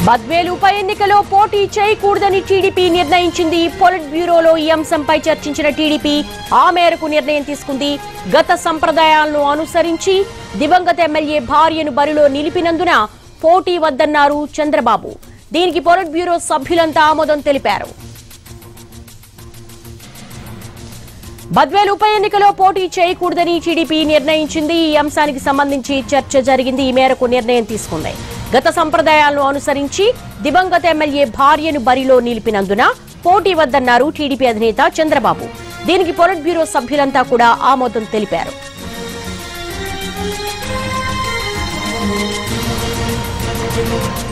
బద్వేల్ ఉప ఎన్నికలో పోటీ చేయకూడదని టీడీపీ నిర్ణయించింది. పొలిట్ బ్యూరోలో ఈ అంశంపై చర్చించిన టీడీపీ ఆ మేరకు నిర్ణయం తీసుకుంది. గత సంప్రదాయాలను అనుసరించి దివంగత ఎమ్మెల్యే భార్యను బరిలో నిలిపినందున పోటీ వద్దన్నారు చంద్రబాబు. దీనికి పొలిట్ బ్యూరో సభ్యులంతా ఆమోదం తెలిపారు. బద్వేల్ ఉప ఎన్నికలో పోటీ చేయకూడదని టీడీపీ నిర్ణయించింది. ఈ అంశానికి సంబంధించి చర్చ జరిగింది. ఈ మేరకు నిర్ణయం తీసుకుంది. గత సంప్రదాయాలను అనుసరించి దివంగత ఎమ్మెల్యే భార్యను బరిలో నిలిపినందున పోటీ వద్దన్నారు టీడీపీ అధినేత చంద్రబాబు. దీనికి పొలిట్ బ్యూరో సభ్యులంతా కూడా ఆమోదం తెలిపారు.